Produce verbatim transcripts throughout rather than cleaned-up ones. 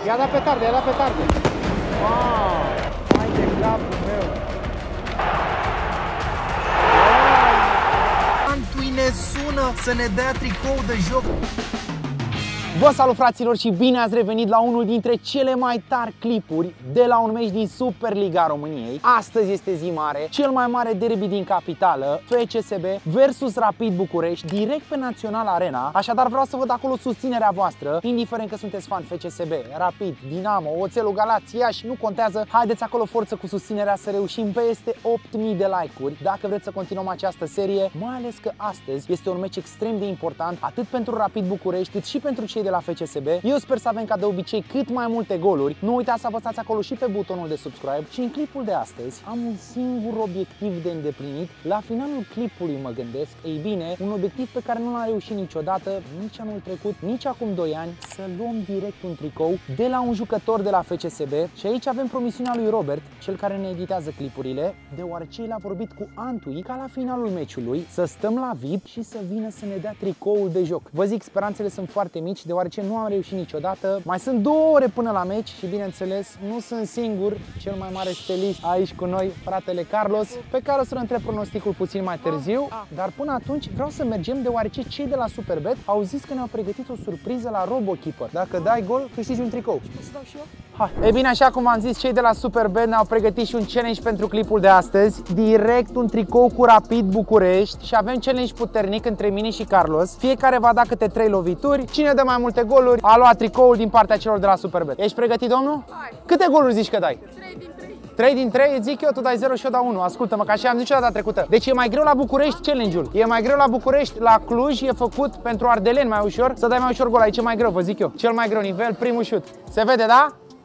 I-a dat petarde, i-a dat petarde. Wow, hai de capul meu. Antui ne sună să ne dea tricou de joc. Vă salut, fraților, și bine ați revenit la unul dintre cele mai tari clipuri de la un meci din Superliga României. Astăzi este zi mare, cel mai mare derby din capitală, F C S B versus Rapid București, direct pe Național Arena. Așadar vreau să văd acolo susținerea voastră, indiferent că sunteți fan F C S B, Rapid, Dinamo, Oțelul Galați, Iași, nu contează. Haideți acolo forță cu susținerea să reușim peste opt mii de like-uri dacă vreți să continuăm această serie, mai ales că astăzi este un meci extrem de important, atât pentru Rapid București, cât și pentru cei de la F C S B. Eu sper să avem ca de obicei cât mai multe goluri. Nu uitați să apăsați acolo și pe butonul de subscribe. Și în clipul de astăzi am un singur obiectiv de îndeplinit. La finalul clipului mă gândesc, ei bine, un obiectiv pe care nu l-am reușit niciodată, nici anul trecut, nici acum doi ani, să luăm direct un tricou de la un jucător de la F C S B. Și aici avem promisiunea lui Robert, cel care ne editează clipurile, deoarece el a vorbit cu Antui ca la finalul meciului să stăm la V I P și să vină să ne dea tricoul de joc. Vă zic, speranțele sunt foarte mici, deoarece nu am reușit niciodată. Mai sunt două ore până la meci și, bineînțeles, nu sunt singur, cel mai mare stelist aici cu noi, fratele Carlos, pe care o să-l întreb pronosticul puțin mai târziu. Dar până atunci vreau să mergem, deoarece cei de la Superbet au zis că ne-au pregătit o surpriză la RoboKeeper. Dacă dai gol, câștigi un tricou. O să dau și eu? Hai. E bine, așa cum am zis, cei de la Superbet ne-au pregătit și un challenge pentru clipul de astăzi. Direct un tricou cu Rapid București și avem challenge puternic între mine și Carlos. Fiecare va da câte trei lovituri. Cine dă mai multe goluri a luat tricoul din partea celor de la Superbet. Ești pregătit, domnul? Hai. Câte goluri zici că dai? trei din trei. trei din trei, zic eu, tu dai zero și eu dau unu. Ascultă-mă, ca și am zis data trecută. Deci e mai greu la București challenge-ul. E mai greu la București, la Cluj e făcut pentru ardeleni mai ușor. Să dai mai ușor gol, aici e mai greu, vă zic eu. Cel mai greu nivel, primul șut. Se vede, da?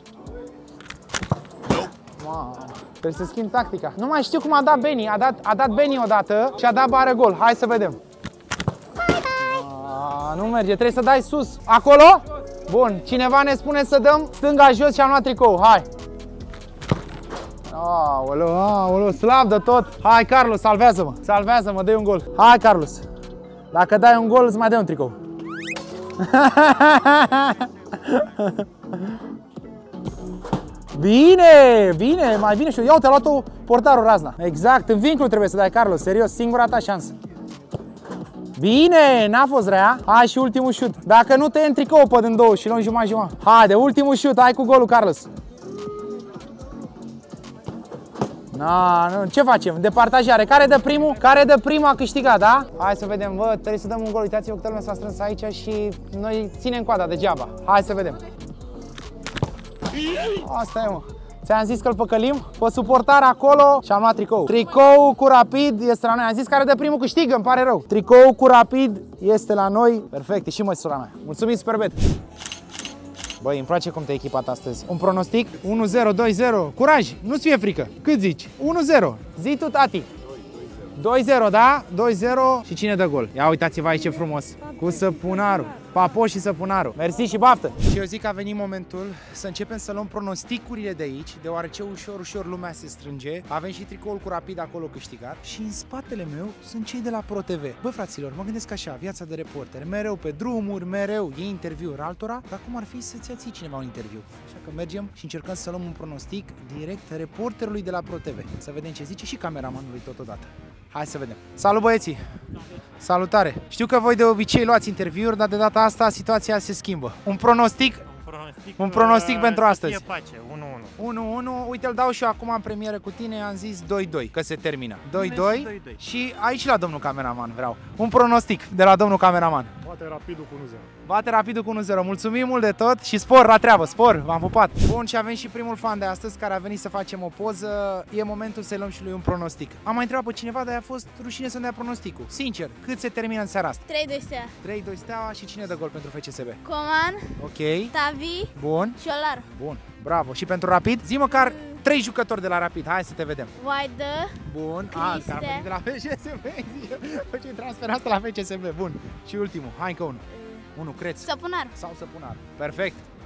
Wow. Trebuie să schimb tactica. Nu mai știu cum a dat Beni. A dat, a dat Beni odată și a dat bară gol. Hai să vedem. A, nu merge, trebuie să dai sus. Acolo? Bun, cineva ne spune să dăm stânga jos și am luat tricou. Hai. Aoleu, aoleu, slab de tot. Hai, Carlos, salvează-mă. Salvează-mă, dă un gol. Hai, Carlos. Dacă dai un gol, îți mai dai un tricou. Bine, bine, mai bine și eu. Ia uite, a luat-o portarul razna. Exact, în vincul trebuie să dai, Carlos, serios, singura ta șansă. Bine, n-a fost rea. Hai și ultimul șut. Dacă nu te în tricou pe din două și luăm jumătate-jumătate. Haide, ultimul șut, hai cu golul, Carlos. Na, nu, ce facem? Departajare. Care dă primul? Care dă primul a câștigat, da? Hai să vedem, bă, trebuie să dăm un gol. Uitați-vă câtă lume s-a strâns aici și noi ținem coada degeaba. Hai să vedem. Asta e, mă. Ți-am zis că îl păcălim pe suportar acolo și am luat tricou. Tricou cu Rapid este la noi. Am zis care de primul câștigă, îmi pare rău. Tricou cu Rapid este la noi. Perfect, e și măsura mea. Mulțumim, Superbet. Băi, îmi place cum te-ai echipat astăzi. Un pronostic? unu zero, doi zero. Curaj, nu-ți fie frică. Cât zici? unu zero. Zi tu, tati. doi zero, da? doi zero. Și cine dă gol? Ia uitați-vă aici ce frumos. Cu săpunarul. Papo și săpunarul. Mersi și baftă! Și eu zic că a venit momentul să începem să luăm pronosticurile de aici, deoarece ușor, ușor lumea se strânge. Avem și tricoul cu Rapid acolo câștigat. Și în spatele meu sunt cei de la ProTV. Bă, fraților, mă gândesc așa, viața de reporter, mereu pe drumuri, mereu e interviuri altora, dar cum ar fi să-ți ia ție cineva un interviu? Așa că mergem și încercăm să luăm un pronostic direct reporterului de la ProTV. Să vedem ce zice și cameramanului totodată. Hai să vedem. Salut, băieții! Salutare! Știu că voi de obicei luați interviuri, dar de data asta situația se schimbă. Un pronostic? Un pronostic, un pronostic uh, pentru astăzi. E pace, unu unu. unu unu, uite, îl dau și eu acum în premieră cu tine, am zis doi doi, că se termină. doi doi și aici la domnul cameraman vreau. Un pronostic de la domnul cameraman. Bate Rapidul cu unu zero. Bate Rapidul cu unu zero. Mulțumim mult de tot și spor la treabă, spor, v-am pupat. Bun, și avem și primul fan de astăzi care a venit să facem o poză. E momentul să-i luăm și lui un pronostic. Am mai întrebat pe cineva, dar a fost rușine să-mi dea pronosticul. Sincer, cât se termină în seara asta? trei doi Steaua. trei doi Steaua și cine dă gol pentru F C S B? Coman. Ok. Tavi. Bun. Și Olar. Bun, bravo. Și pentru Rapid? Zi măcar trei jucători de la Rapid. Hai să te vedem. Vaidă. Bun. A, că a venit de la F C S B. Ce transfer asta la F C S B. Bun. Și ultimul. Hai încă unul. Unu, Creț. Săpunar. Sau Săpunar. Perfect.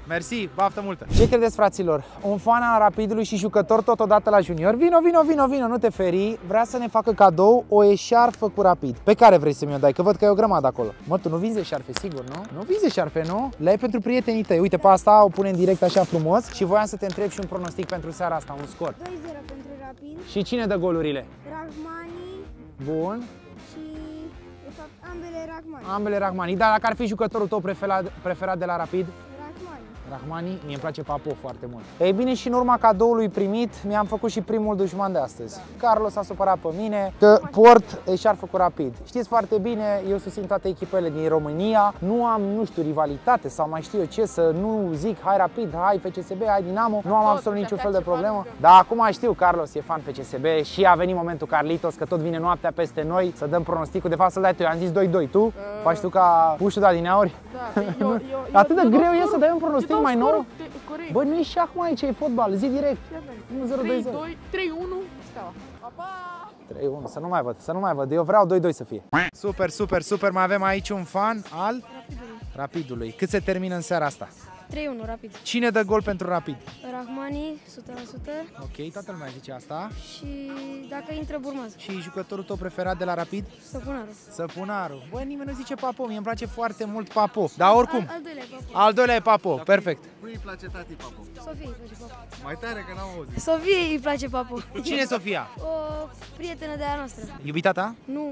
Mersi, baftă multă. Ce credeți, fraților? Un fan al Rapidului și jucător totodată la junior. Vino, vino, vino, vino, nu te feri. Vrea să ne facă cadou o eșarfă cu Rapid. Pe care vrei să mi-o dai? Că văd că e o grămadă acolo. Mă, tu nu vinzi eșarfe, sigur, nu? Nu vinzi eșarfe, nu? Le ai pentru prietenii tăi. Uite, pe asta o punem direct așa frumos și voiam să te întreb și un pronostic pentru seara asta, un scor. doi zero pentru Rapid. Și cine dă golurile? Rahmani Bun. și, de fapt, ambele Rahmani. Ambele Rahmani. Dar dacă ar fi jucătorul tău preferat, preferat de la Rapid? Rahmani. Rahmani, mie îmi place Papo foarte mult. Ei bine, și în urma cadoului primit, mi-am făcut și primul dușman de astăzi. Carlos a supărat pe mine că port eșarfă cu Rapid. Știți foarte bine, eu susțin toate echipele din România. Nu am, nu știu, rivalitate sau mai știu eu ce, să nu zic hai Rapid, hai F C S B, hai Dinamo. Nu am absolut niciun fel de problemă. Dar acum știu, Carlos e fan F C S B și a venit momentul Carlitos, că tot vine noaptea peste noi să dăm pronosticul. De fapt să-l dai tu, eu am zis doi doi, tu? Uh... Faci tu ca pușul de adineauri? Da, eu, eu, eu, atât de eu greu e scor, să dai un pronostic mai nou? Corect. Băi, nu e și acum aici, e fotbal, zi direct. unu zero doi zero. trei unu, Steaua. Pa! trei unu, să nu mai văd, să nu mai văd. Eu vreau doi doi să fie. Super, super, super. Mai avem aici un fan al Rapidului. Rapidului. Cât se termină în seara asta? trei unu Rapid. Cine dă gol pentru Rapid? Rahmani, o sută la sută. Ok, toată lumea zice asta. Și dacă intră, Burmaz. Și jucătorul tău preferat de la Rapid? Săpunaru. Săpunaru. Băi, nimeni nu zice Papo, mie îmi place foarte mult Papo. Dar oricum, Al, al doilea e Papo. al doilea e Papo, perfect. Cui îi place tati Papo? Sofie îi place Papo. Mai tare că n-am auzit. Sofie îi place Papo. Cine e Sofia? O prietenă de a noastră. Iubita ta? Nu.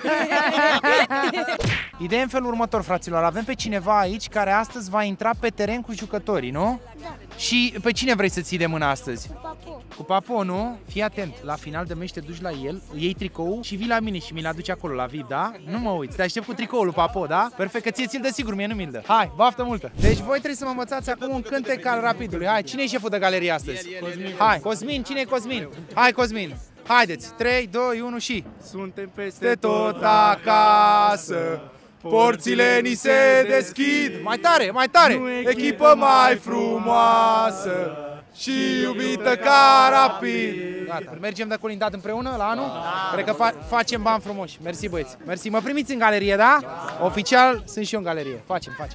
Ideea în felul următor, fraților. Avem pe cineva aici care astăzi va intra pe teren cu jucătorii, nu? Da. Și pe cine vrei să ții de mână astăzi? Cu Papo. Cu Papo, nu? Fii atent, la final de meci te duci la el, iei tricou și vii la mine și mi-l aduci acolo la V I P, da? Nu mă uiți, te aștept cu tricoul lui Papo, da? Perfect, că ție ți-l dă sigur, mie nu mi-l dă. Hai, baftă multă! Deci voi trebuie să mă învățați acum un cântec al Rapidului. Hai, cine e șeful de galerie astăzi? Cosmin. Hai, Cosmin, cine e Cosmin? Hai, Cosmin! Haideți, trei, doi, unu și... Suntem peste De tot acasă, porțile ni se deschid. Mai tare, mai tare! Echipă mai frumoasă și iubită ca Rapid. Gata, mergem de colindat împreună la anul? Cred că fa facem bani frumoși. Mersi, băieți. Mersi. Mă primiți în galerie, da? Oficial sunt și eu în galerie. Facem, facem.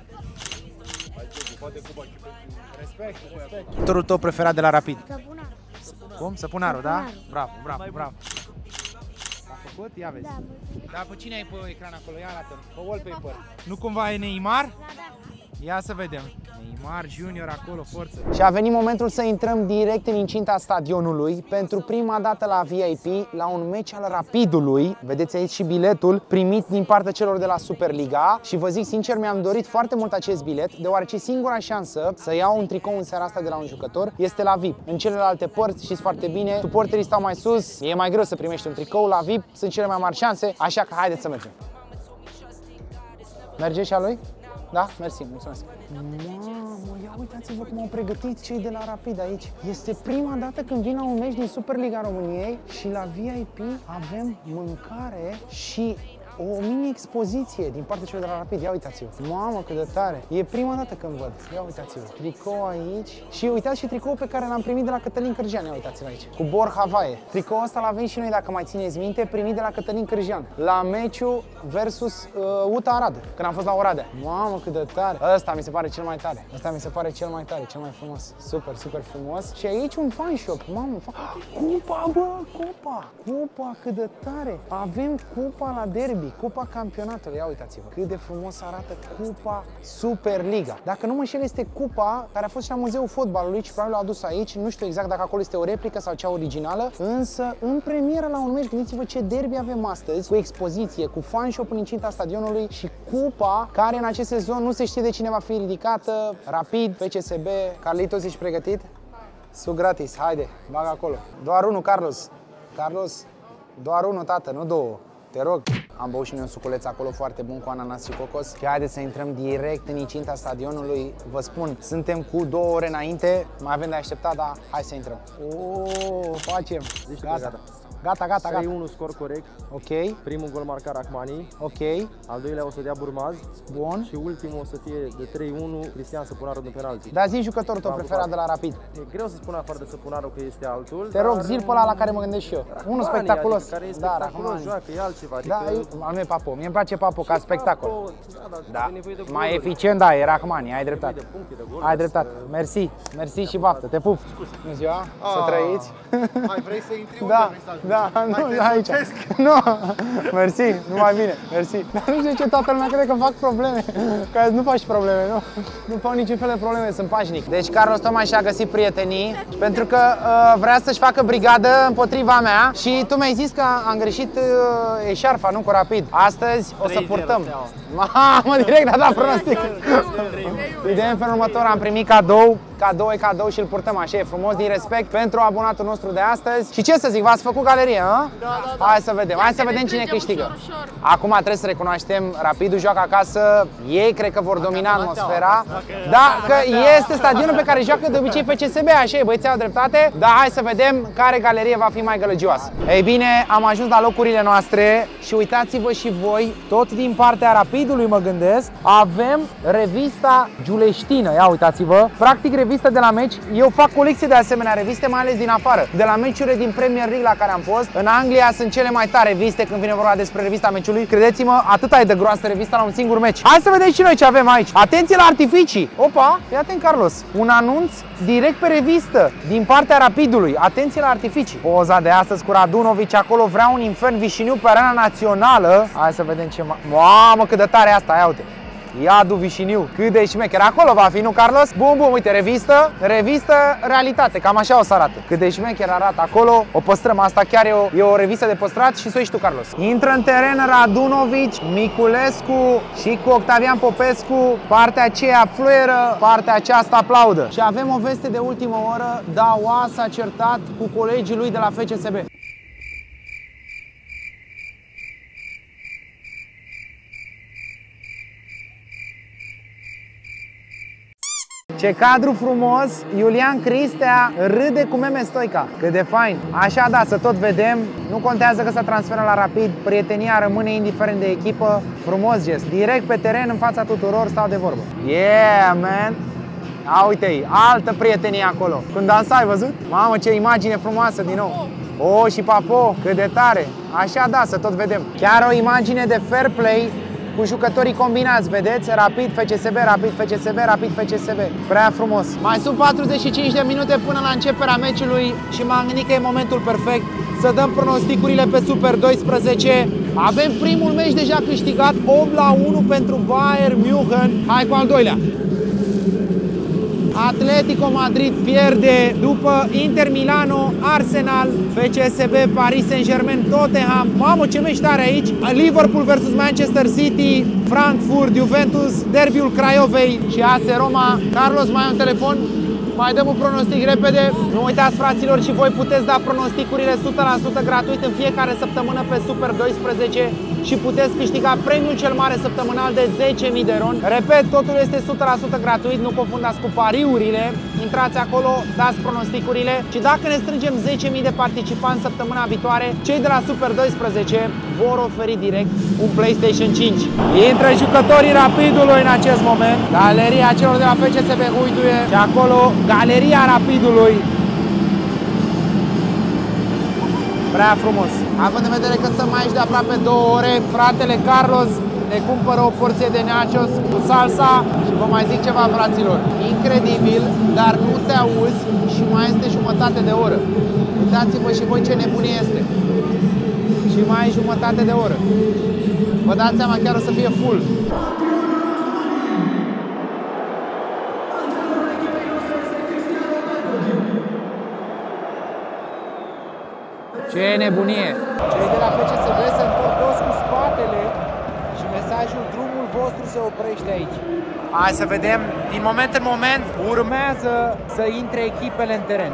Respect, respect. Jucătorul tău preferat de la Rapid? Săpunaru. Cum? Săpunaru, da? Săpunaru. Bravo, bravo, bravo. A făcut? Ia vezi. Da, Da, pe cine ai pe ecran acolo? Ia arată-l. Pe wallpaper. Nu cumva e Neymar? da, da. Ia să vedem. Neymar Junior acolo, forță. Și a venit momentul să intrăm direct în incinta stadionului pentru prima dată la V I P, la un meci al Rapidului. Vedeți aici și biletul primit din partea celor de la Superliga. Și vă zic sincer, mi-am dorit foarte mult acest bilet, deoarece singura șansă să iau un tricou în seara asta de la un jucător este la V I P. În celelalte părți, știți foarte bine, suporterii stau mai sus, e mai greu să primești un tricou. La V I P sunt cele mai mari șanse, așa că haideți să mergem. Merge și a lui? Da? Mersi, mulțumesc. Mamă, ia uitați-vă cum au pregătit cei de la Rapid aici. Este prima dată când vin la un meci din Superliga României și la V I P avem mâncare și o mini-expoziție din partea celor de la Rapid. Ia uitați-vă. Mamă, cât de tare. E prima dată când văd. Ia uitați-vă. Tricou aici. Și uitați și tricoul pe care l-am primit de la Cătălin Cârjean. Ia uitați-l aici. Cu Borja Vaie. Tricoul ăsta l-avem și noi, dacă mai țineți minte, primit de la Cătălin Cârjean. La meciul versus uh, U T A Arad. Când am fost la Oradea. Mamă, cât de tare. Ăsta mi se pare cel mai tare. Ăsta mi se pare cel mai tare, cel mai frumos. Super, super frumos. Și aici un fan shop. Mamă, fan... Cupa, bă, cupa. Cupa, cât de tare. Avem cupa la derby. Cupa campionatului, ia uitați-vă cât de frumos arată cupa Superliga. Dacă nu mă înșel, este cupa care a fost și la Muzeul Fotbalului și probabil l-au adus aici. Nu știu exact dacă acolo este o replică sau cea originală, însă în premieră la un meci, gândiți-vă ce derby avem astăzi, cu expoziție, cu fan shop în incinta stadionului și cupa care în acest sezon nu se știe de cine va fi ridicată. Rapid, F C S B, Carlitos, ești pregătit? Sunt gratis, haide, bag acolo. Doar unul, Carlos. Carlos, doar unul, tată, nu două. Te rog. Am băut și noi un suculeț acolo foarte bun cu ananas și cocos. Și haideți să intrăm direct în incinta stadionului. Vă spun, suntem cu două ore înainte, mai avem de așteptat, dar hai să intrăm. O, facem. Gata. Gata, gata, trei gata. unu scor corect. Ok, Primul gol marcat Rahmani. ok, Al doilea o să dea Burmaz. bun. Și ultimul o să fie de trei unu, Cristian Săpunaru din penalti. Dar zi jucătorul tău preferat de la Rapid. E greu să spun afară de Săpunaru că este altul. Te rog, dar, zi pe ăla la care mă gândesc și eu. Rahmani, Unul spectaculos. Adică, care e Da, spectaculos, Rahmani. joacă, e altceva. Adică, Da, eu- al meu e Papo. Mie îmi place Papo ca spectacol. Papo, Da, dar Da, are nevoie de mai goluri, eficient, da, e Rahmani, ai dreptate. de puncte, de goluri. Ai dreptate. Mersi, mersi și baftă. Te pup. Bună ziua, să trăiți. Mai vrei să intri Da, unde vrei să ajungi? da, Mai nu, te aici. zăpesc. Nu, mersi, numai bine, mersi. Dar nu știu de ce toată lumea crede că fac probleme. Că nu faci probleme, nu? Nu fac niciun fel de probleme, sunt pașnic. Deci Carlos tocmai și-a găsit prietenii pentru că uh, vrea să-și facă brigadă împotriva mea și tu mi-ai zis că am greșit uh, eșarfa, nu cu Rapid. Astăzi o să purtăm. Mamă, direct a dat pronostic. Ideea în felul următor, am primit cadou, cadou e cadou și îl purtăm așa, e frumos, din respect pentru abonatul nostru de astăzi. Și ce să zic, v-ați făcut galerie, a? Da, da, da. Hai să vedem, hai să vedem cine câștigă. Acum trebuie să recunoaștem, Rapidul joacă acasă, ei cred că vor domina atmosfera. Da, că este stadionul pe care joacă de obicei F C S B, așa e, băieții au dreptate. Dar hai să vedem care galerie va fi mai gălăgioasă. Ei bine, am ajuns la locurile noastre și uitați-vă și voi, tot din partea Rapidului mă gândesc, avem revista Giuleștină. Ia uitați-vă, practic revista de la meci. Eu fac colecție de asemenea reviste, mai ales din afară. De la meciurile din Premier League la care am fost. În Anglia sunt cele mai tare reviste când vine vorba despre revista meciului. Credeți-mă, atâta e de groasă revista la un singur meci. Hai să vedem și noi ce avem aici. Atenție la artificii! Opa, fii atent, Carlos. Un anunț direct pe revistă din partea Rapidului. Atenție la artificii. Poza de astăzi cu Radunovic, acolo vrea un infern Vișiniu pe arena națională. Hai să vedem ce mai... Mamă, cât de tare e asta, ia uite. Iadu Vișiniu, cât de șmecher. Acolo va fi, nu, Carlos? Bun, bun, uite, revistă, revistă, realitate, cam așa o să arate. Cât de șmecher arată acolo, o păstrăm, asta chiar e o, e o revistă de păstrat și să o ieși tu, Carlos. Intră în teren Radunovic, Miculescu și cu Octavian Popescu, partea aceea fluieră, partea aceasta aplaudă. Și avem o veste de ultimă oră, Daua s-a certat cu colegii lui de la F C S B. Ce cadru frumos, Iulian Cristea râde cu Meme Stoica. Cât de fain. Așa da, să tot vedem. Nu contează că s-a transferat la Rapid, prietenia rămâne indiferent de echipă. Frumos gest. Direct pe teren, în fața tuturor, stau de vorbă. Yeah, man! A, uite-i, altă prietenie acolo. Când dansa, ai văzut? Mamă, ce imagine frumoasă din nou. Oh, și Papo, cât de tare. Așa da, să tot vedem. Chiar o imagine de fair play cu jucătorii combinați, vedeți? Rapid, F C S B, Rapid, F C S B, Rapid, F C S B. Prea frumos. Mai sunt patruzeci și cinci de minute până la începerea meciului și m-am gândit că e momentul perfect să dăm pronosticurile pe Super doisprezece. Avem primul meci deja câștigat, opt la unu pentru Bayern München. Hai cu al doilea. Atletico Madrid pierde după Inter Milano, Arsenal, F C S B, Paris Saint-Germain, Tottenham. Mamă, ce meci tare aici! Liverpool versus Manchester City, Frankfurt, Juventus, derbiul Craiovei și A S Roma. Carlos, mai ai un telefon? Mai dăm un pronostic repede. Nu uitați, fraților, și voi puteți da pronosticurile o sută la sută gratuit în fiecare săptămână pe Super doisprezece și puteți câștiga premiul cel mare săptămânal de zece mii de ron. Repet, totul este o sută la sută gratuit, nu confundați cu pariurile. Intrați acolo, dați pronosticurile și dacă ne strângem zece mii de participanți săptămâna viitoare, cei de la Super doisprezece vor oferi direct un PlayStation cinci. Intră jucătorii Rapidului în acest moment. Galeria celor de la F C S B huiduie și acolo Galeria Rapidului. Prea frumos. Având în vedere că sunt mai aici de aproape două ore, fratele Carlos ne cumpără o porție de nachos cu salsa și vă mai zic ceva, fraților. Incredibil, dar nu te auzi și mai este jumătate de oră. Uitați-vă și voi ce nebunie este. Și mai e jumătate de oră. Vă dați seama, chiar o să fie full. Ce nebunie! Cei de la F C S B se întorc toți cu spatele și mesajul drumul vostru se oprește aici. Hai să vedem, din moment în moment urmează să intre echipele în teren.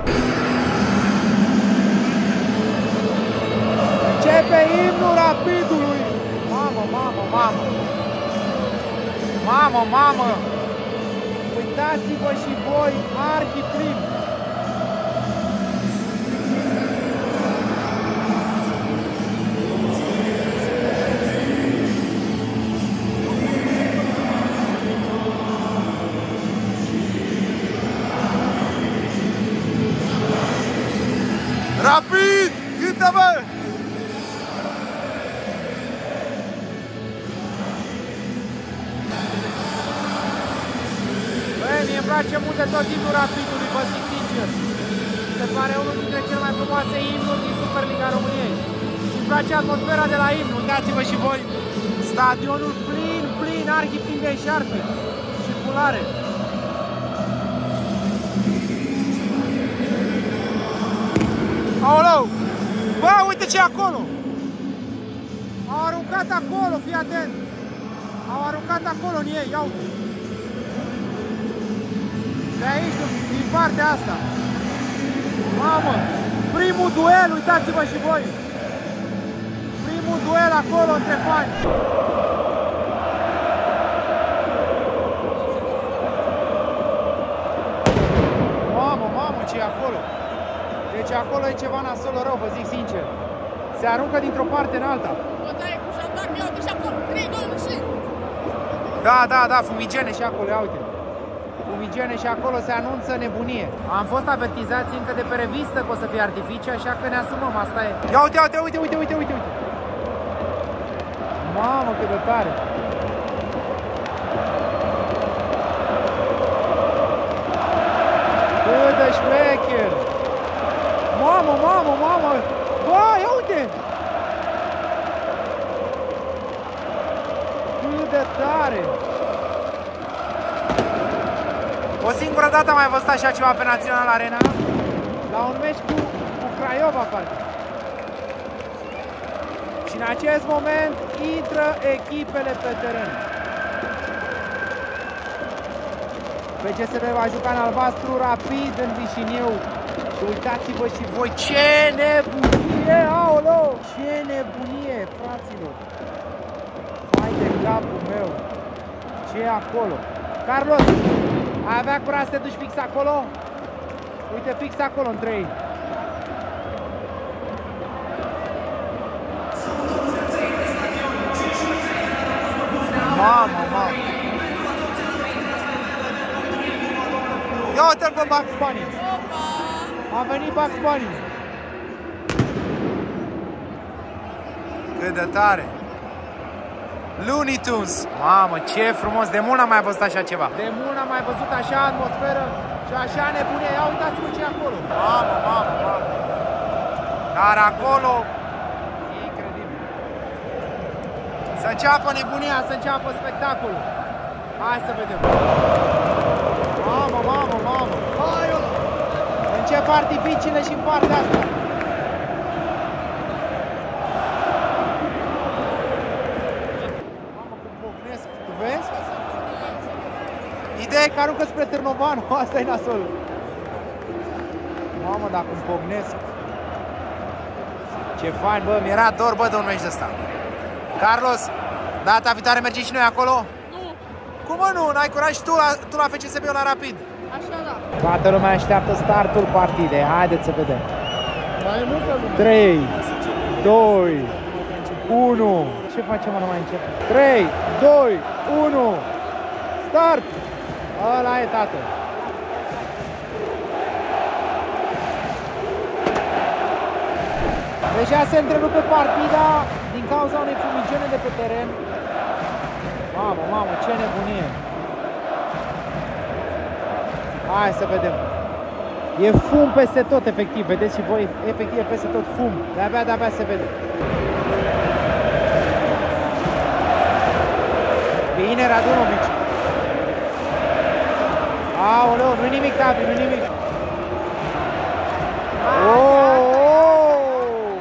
Începe imnul Rapidului! Mamă, mamă, mamă! Mamă, mamă! Uitați-vă și voi, arhiplin! Rapid! Cântă-mă! Băi, mie îmi place mult de tot imnul Rapidului, vă zic sincer. Se pare unul dintre cele mai frumoase imnuri din Superliga României. Și îmi place atmosfera de la imn, uitați-vă și voi. Stadionul plin, plin, arhi plin de șarpe și culare. Aoleu! Bă, uite ce e acolo! Au aruncat acolo, fii atent! Au aruncat acolo în ei, ia uite! De aici, din partea asta! Mamă! Primul duel, uitați-vă și voi! Primul duel acolo între fani! Mamă, mamă, ce e acolo! Deci acolo e ceva nasol rău, vă zic sincer. Se aruncă dintr-o parte în alta. Da, da, da, fumigene și acolo, ia uite. Fumigene și acolo se anunță nebunie. Am fost avertizați încă de pe revistă că o să fie artificii, așa că ne asumăm, asta e. Ia uite, uite, uite, uite, uite, uite, uite. Mamă, cât de tare. Cât de șmecher. Mamă, mamă, mamă! Bă, ia uite! Cât de tare! O singură dată am mai văzut așa ceva pe Național Arena, la un meci cu, cu Craiova, parcă. Și în acest moment intră echipele pe teren. P C S B va juca în albastru, Rapid în Vișiniu. Și uitați-vă și voi, ce nebunie, aoleu, ce nebunie, fraților. Hai de capul meu, ce e acolo? Carlos, ai avea curaj să te duci fix acolo? Uite, fix acolo între ei. Mamă, mamă. Ia uite-l pe Bugs Bunny. A venit Bugs Bunny. Cât de tare. Looney Tunes. Mamă, ce frumos. De mult n-am mai văzut așa ceva. De mult n-am mai văzut așa atmosferă și așa nebunie. Ia uitați-vă ce e acolo. Mamă, mamă, mamă. Dar acolo e incredibil. Să înceapă nebunia, să înceapă spectacolul. Hai să vedem. Mamă, mamă, mamă. Hai, eu. Încep artificiile și în partea asta. Mamă, cum pocnesc, tu vezi? Ideea e că aruncă spre Târnovanu, asta e nasolul. Mamă, dar cum pocnesc. Ce fain, bă, mi-era dor, bă, de un meci de ăsta. Carlos, data viitoare mergem și noi acolo? Nu. Cum mă, nu? N-ai curaj și tu la, tu la F C S B, la Rapid? Așa da. Toată lumea așteaptă startul partidei. Haideți să vedem. Mai e multă lume. trei, doi, unu. Ce facem, mă, nu mai încep? trei, doi, unu. Start! Ăla e, tată. Deja se întrerupe partida din cauza unei fumigene de pe teren. Mamă, mamă, ce nebunie! Hai să vedem. E fum peste tot, efectiv. Vedeți și voi, efectiv, e peste tot fum. De-abia, de-abia se vede. Bine, Radunovic. Aoleu, nu-i nimic, Tavi, nu-i nimic. Oh, oh!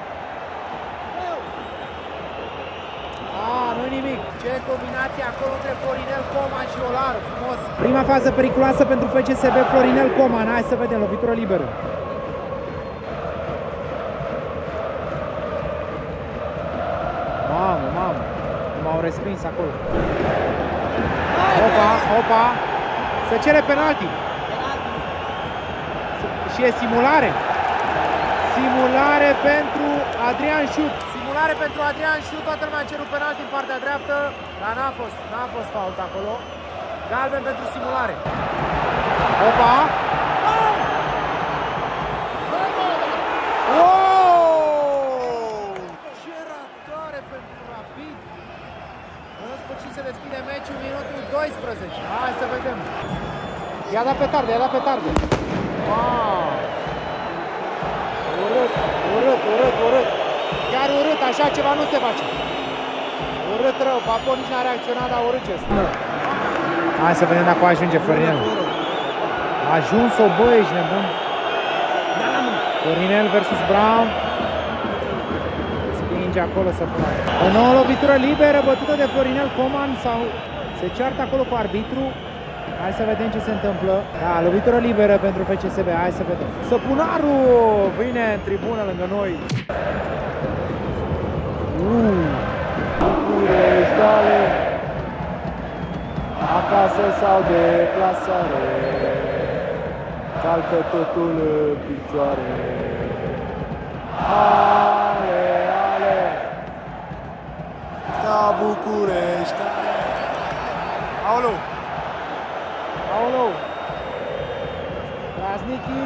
Ah, nu-i nimic. Ce combinație acolo între Florinel Coman și Olaru, frumos. Prima fază periculoasă pentru F C S B, Florinel Coman. Hai să vedem, lovitură liberă. Mamă, mamă, m-au respins acolo. Opa, opa. Se cere penalti. Și e simulare. Simulare pentru Adrian Șut. Simulare pentru Adrian Șut. Toată lumea a cerut penalti în partea dreaptă, dar n-a fost, n-a fost fault acolo. Galben pentru simulare. Opa! dat petarde, i-a dat petarde. Wow. Urât, urât, urât, urât. Chiar urât, așa ceva nu se face. Urât rău, Papo nici n-a reacționat, dar urât gest. Hai să vedem dacă ajunge Florinel. A ajuns-o, bă, ești nebun. Florinel versus Brown. Spinge acolo să pună. O nouă lovitură liberă bătută de Florinel Coman sau se ceartă acolo cu arbitru. Hai să vedem ce se întâmplă. Da, lovitură liberă pentru F C S B. Hai să vedem. Săpunaru vine în tribună lângă noi. Uh, București, dale. Acasă sau de plasare. Calcă totul în picioare. Ale, ale. Ca București. Aoleu. Aoleu. Krasniqi.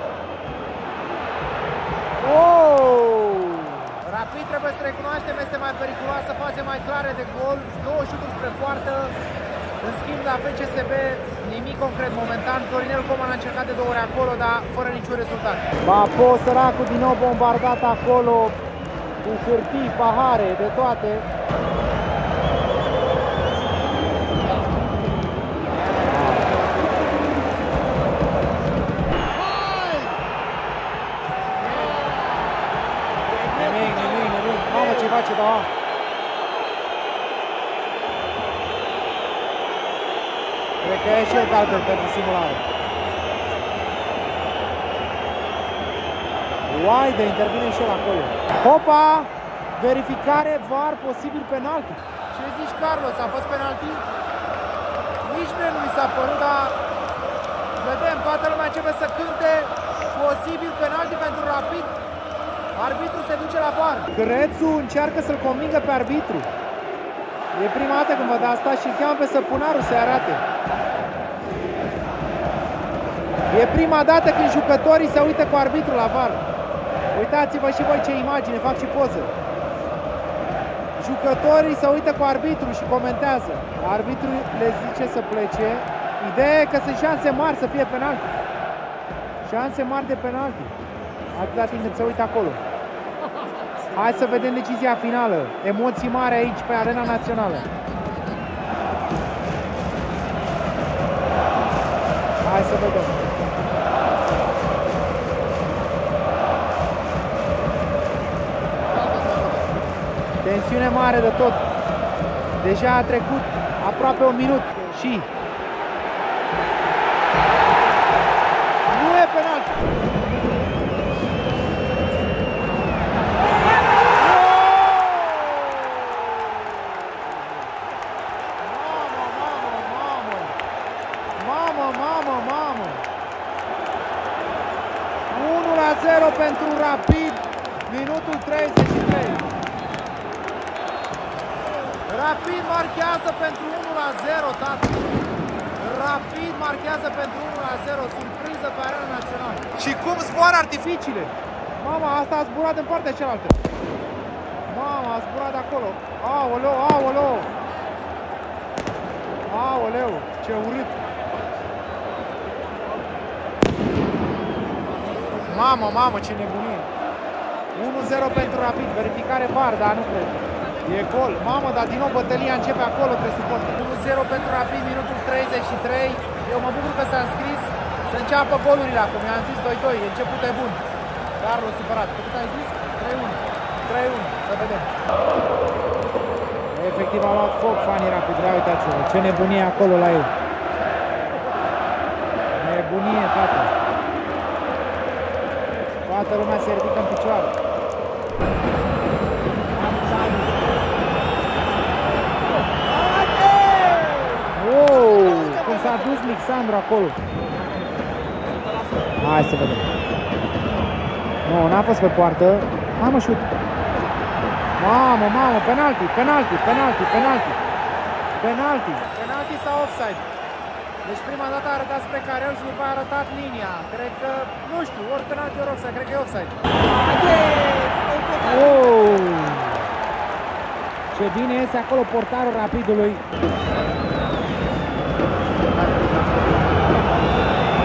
Oh! Rapid, trebuie să recunoaștem, este mai periculoasă, faze mai clare de gol, două șuturi spre poartă. În schimb, la F C S B, nimic concret momentan. Florinel Coman a încercat de două ori acolo, dar fără niciun rezultat. Papo, săracul, din nou bombardat acolo, cu hârtii, pahare, de toate. Nimic, nimic, nimic. Mamă, ce face, da? Cred că e și el galben pentru simulare. Wide, intervine și el acolo. Hopa! Verificare, V A R, posibil penalti. Ce zici, Carlos? A fost penalti? Nici mie nu mi s-a părut, dar vedem, toată lumea începe să cânte posibil penalti pentru Rapid. Arbitru se duce la V A R. Crețu încearcă să-l convingă pe arbitru. E prima dată când văd asta și îl cheamă pe Săpunaru să-i arate. E prima dată când jucătorii se uită cu arbitru la V A R. Uitați-vă și voi ce imagine, fac și poză. Jucătorii se uită cu arbitru și comentează. Arbitru le zice să plece. Ideea e că sunt șanse mari să fie penalti. Șanse mari de penalti. Atâta timp cât se uită acolo. Hai să vedem decizia finală. Emoții mari aici pe Arena Națională. Hai să vedem. Tensiune mare de tot. Deja a trecut aproape un minut și nu e penalti. unu la zero pentru Rapid, minutul treizeci și trei. Rapid marchează pentru unu la zero, tati. Rapid marchează pentru unu la zero, surpriză pe Arena Națională. Și cum zboară artificiile? Mama, asta a zburat în partea cealaltă. Mama, a zburat de acolo. Aoleu, aoleu. Aoleu, ce urât. Mamă, mamă, ce nebunie! unu zero pentru Rapid, verificare V A R, dar nu cred. E gol. Mamă, dar din nou bătălia începe acolo, pe suporte. unu zero pentru Rapid, minutul treizeci și trei. Eu mă bucur că s-a înscris să înceapă golurile acum. I-am zis doi doi, început e bun. Carlos supărat. Cât ai zis? trei unu. trei unu, să vedem. Efectiv a luat foc fanii Rapid, da, uitați-vă. Ce nebunie acolo la ei. Nebunie, tată. Toată lumea se ridică în picioare. Wow! Cum s-a dus Alexandru acolo. Hai să vedem. Nu, n-a fost pe poartă. Hai mă, șut. Mamă, mamă, penalti, penalti, penalti, penalti. Penalti. Penalti sau offside? Deci prima dată a arătat spre Careu și după a arătat linia. Cred că, nu știu, ori penalti, ori offside, cred că e offside. Oh! Ce bine iese acolo portarul Rapidului.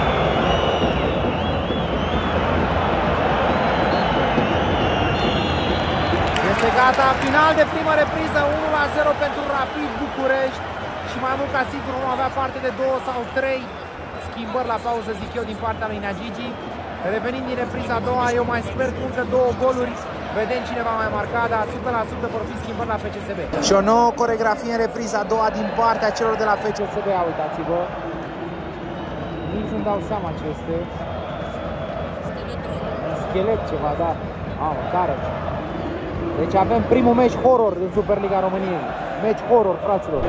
Gata, final de primă repriză, unu la zero pentru Rapid București și mai mult ca sigur vom avea parte de două sau trei schimbări la pauză, zic eu, din partea lui Nea Gigi. Revenind din repriza a doua, eu mai sper cu încă două goluri. Vedem cine va mai marca, dar o sută la sută vor fi schimbări la F C S B. Și o nouă coreografie în repriza a doua din partea celor de la F C S B, uitați-vă. Nici nu-mi dau seama ce este. Un schelet ceva, da. Mamă, tare. Deci avem primul meci horror din Superliga României. Meci horror, fraților.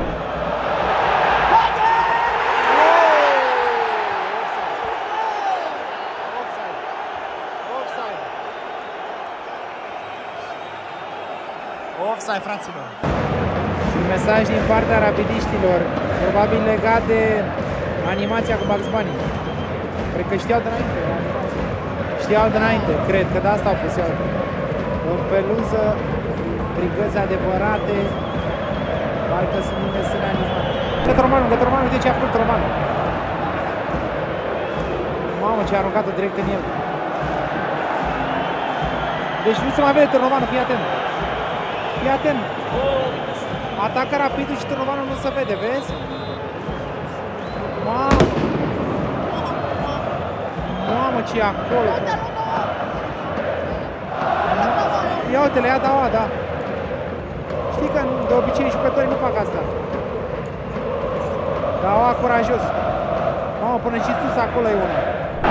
Offside, fraților. Și un mesaj din partea rapidiștilor, probabil legat de animația cu Bugs Bunny. Cred că știau dinainte. Știau dinainte, cred că de asta au pus eu. În peluză, brigăzi adevărate, parcă sunt în desene animate. Gătă Romanu, Gătă Romanu, uite ce a făcut Romanu. Mamă, ce a aruncat-o direct în el. Deci nu se mai vede Târnovanu, fii atent. Fii atent. Atacă Rapidul și Târnovanu nu se vede, vezi? Mamă. Mamă, ce e acolo. Ia uite-le, ia Daua, da. Știi că de obicei jucătorii nu fac asta. Daua curajos. Mamă, până și sus acolo e una.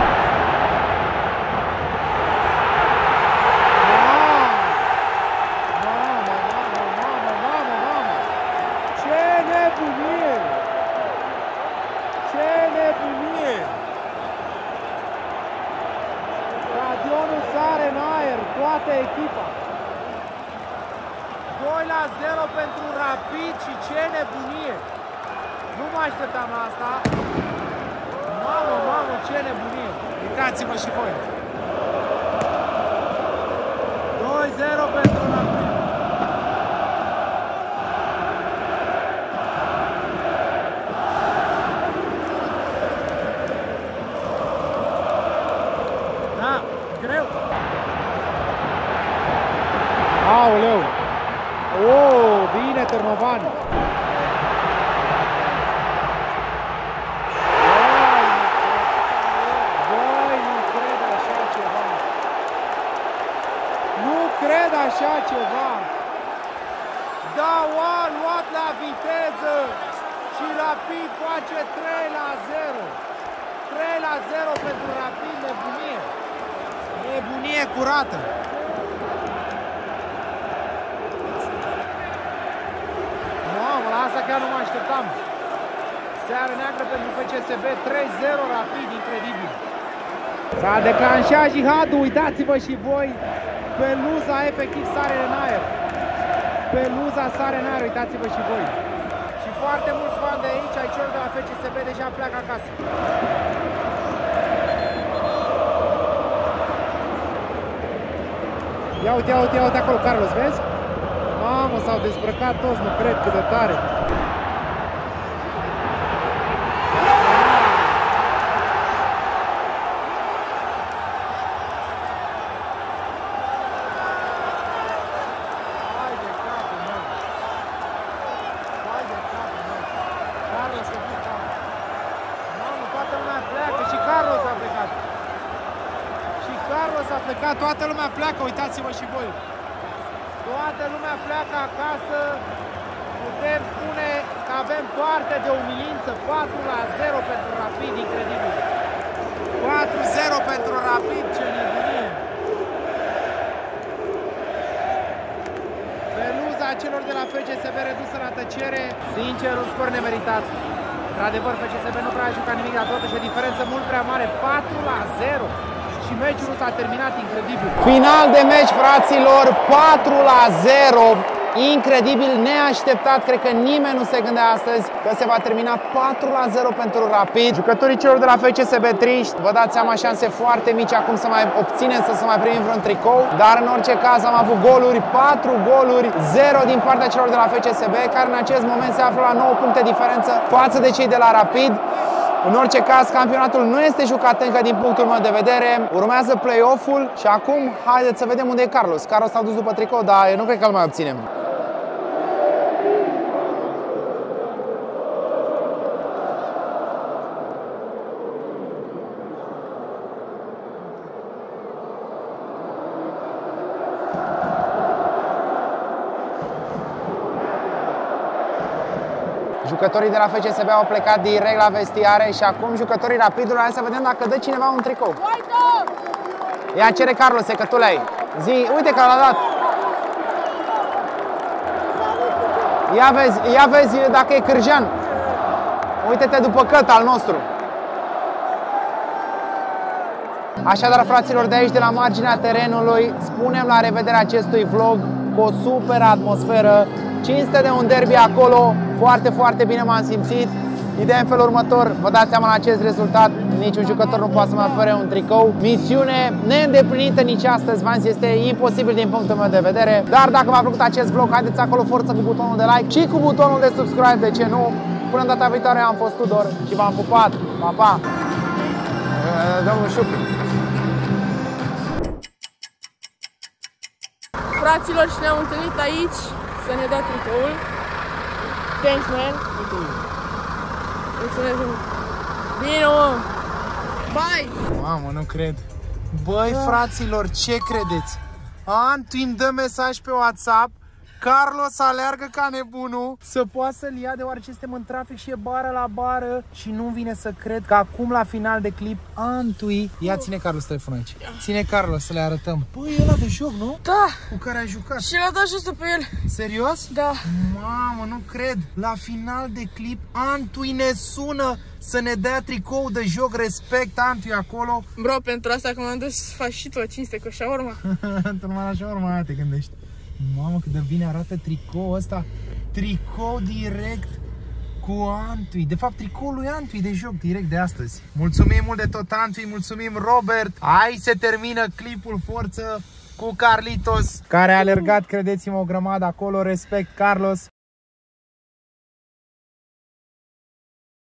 Toată echipa. doi la zero pentru Rapid și ce nebunie! Nu mă așteptam la asta. Mamă, mamă, ce nebunie! Uitați-vă și voi. doi zero pentru Rapid. Da, greu. Aoleu! Oh, bine Târnovan! Băi, nu cred așa ceva! Nu cred așa ceva! Daua luat la viteză și Rapid face trei la zero! trei la zero pentru Rapid, nebunie! Nebunie curată! La asta chiar nu mă așteptam. Seară neagră pentru F C S B, trei zero Rapid, incredibil. S-a declanșat jihadul, uitați-vă și voi. Peluza efectiv sare în aer. Peluza sare în aer, uitați-vă și voi. Și foarte mulți fani de aici, ai celor de la F C S B deja pleacă acasă. Ia uite, ia uite, ia uite acolo, Carlos, vezi? Mamă, s-au dezbrăcat toți, nu cred cât de tare. Hai de capul meu. Hai de capul meu. Carlos a plecat. Mamă, toată lumea pleacă și Carlos a plecat. Și Carlos a plecat, toată lumea pleacă, uitați-vă și voi. Toată lumea pleacă acasă, putem spune că avem parte de umilință, patru la zero pentru Rapid, incredibil. patru zero pentru Rapid, ce nebunie. Peluza celor de la F C S B redusă la tăcere. Sincer, un scor nemeritat. Într-adevăr, F C S B nu prea a jucat nimic, dar totuși o diferență mult prea mare, patru la zero. Și meciul nu s-a terminat, incredibil. Final de meci, fraților, patru la zero. Incredibil, neașteptat, cred că nimeni nu se gândea astăzi că se va termina patru la zero pentru Rapid. Jucătorii celor de la F C S B triști, vă dați seama, șanse foarte mici acum să mai obținem, să se mai primim vreun tricou. Dar în orice caz am avut goluri, patru goluri, zero din partea celor de la F C S B, care în acest moment se află la nouă puncte diferență față de cei de la Rapid. În orice caz, campionatul nu este jucat încă din punctul meu de vedere. Urmează play-off-ul și acum haideți să vedem unde e Carlos. Carlos s-a dus după tricou, dar eu nu cred că îl mai obținem. Jucătorii de la F C S B au plecat direct la vestiare și acum jucătorii Rapidului, hai să vedem dacă dă cineva un tricou. Ia cere Carlos, că tu l-ai. Zi, uite că l-a dat. Ia vezi, ia vezi dacă e Cârjan. Uite-te după Căt al nostru. Așadar, fraților, de aici, de la marginea terenului, spunem la revedere acestui vlog cu o super atmosferă. cinci sute de un derby acolo, foarte, foarte bine m-am simțit. Ideea în felul următor, vă dați seama la acest rezultat, niciun jucător nu poate să mai ofere un tricou. Misiune neîndeplinită nici astăzi, v-am zis, este imposibil din punctul meu de vedere. Dar dacă v-a plăcut acest vlog, haideți acolo forță cu butonul de like și cu butonul de subscribe, de ce nu? Până data viitoare, am fost Tudor și v-am pupat. Pa, pa! Domnul Șucu. Fraților, și ne-am întâlnit aici să ne dea tricoul. Thanks, man. Mulțumesc. Bine, mă. Bye! Mamă, nu cred. Băi, fraților, ce credeți? Antui îmi dă mesaj pe WhatsApp, Carlos aleargă ca nebunul să poată să-l ia deoarece suntem în trafic și e bară la bară și nu vine să cred că acum la final de clip Antui... Ia ține Carlos telefonul aici. Ține Carlos să le arătăm. Băi, e ăla de joc, nu? Da! Cu care ai jucat. Și l-a dat jos pe el. Serios? Da. Mamă, nu cred. La final de clip Antui ne sună să ne dea tricou de joc. Respect, Antui, acolo. Bro, pentru asta că m-am dus să faci și tu o cinste cu șaurma. Tu numai la șaurma te gândești. Mamă, cât de bine arată tricoul ăsta. Tricou direct cu Antui. De fapt, tricoul lui Antui de joc direct de astăzi. Mulțumim mult de tot, Antui. Mulțumim, Robert. Aici se termină clipul forță cu Carlitos, care a alergat, credeți-mă, o grămadă acolo. Respect, Carlos.